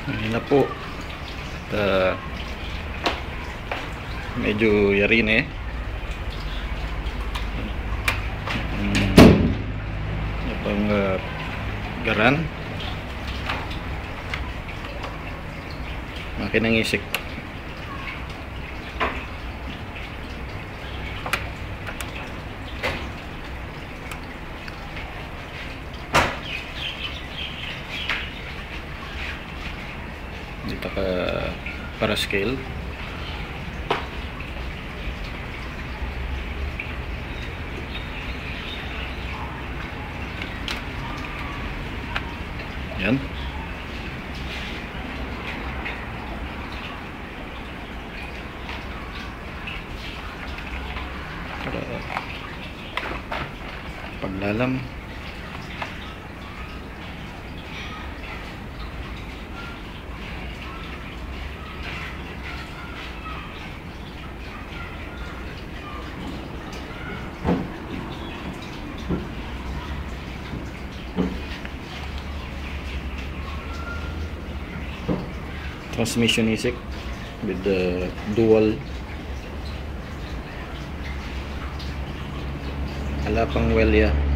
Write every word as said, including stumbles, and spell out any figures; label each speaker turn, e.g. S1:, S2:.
S1: Ngayon na po. At, uh, medyo yari na eh. Um, pang uh, garan. Makinang isik. Dito ka para scale. Yan. Para paglalam. Transmission isik with the dual. Wala pang well ya.